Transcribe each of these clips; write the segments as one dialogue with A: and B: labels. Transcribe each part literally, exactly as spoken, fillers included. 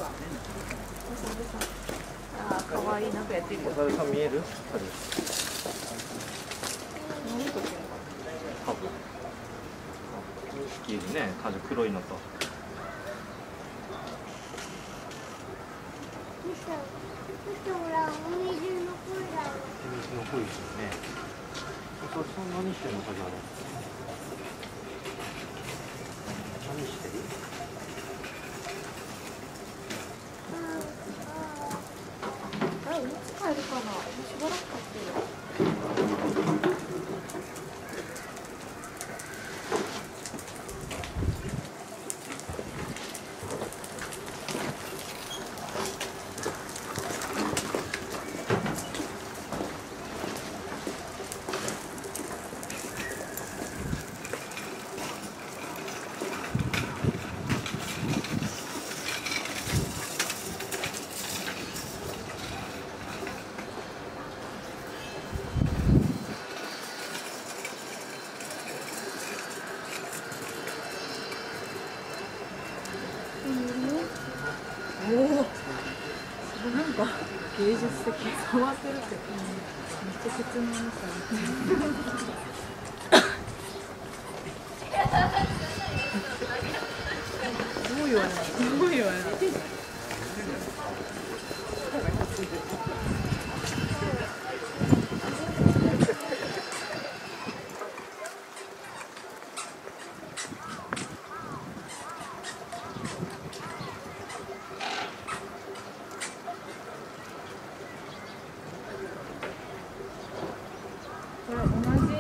A: あー、かわいい、なんかやってるよ。
B: お猿さん見える？多分。にひきいるね、黒いのと。
C: お水の声だよ。
B: 水の声ですよね。お猿さん何してるのかじゃあ。何してる？
A: あ、いつ帰るかな。しばらく経ってる。おお、なんか芸術的に触ってるって、めっちゃ説明さどう言われるの？どう言われるの？これ同じもの？うん、違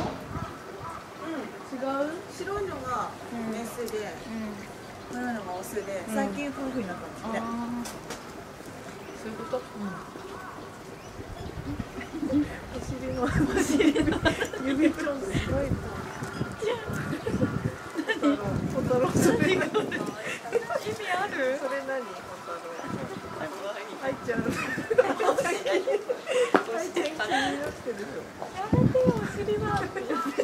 A: う？
D: 白いのがメスで、黒いのがオスで、最近夫婦になったんですって。
A: そういうこと？
D: お尻のお尻の指ちょんすごい。何？小太郎それが意味ある？それ何？小太郎。入っちゃう。入っちゃう気になってるでしょ。
A: やめてよ、お尻は。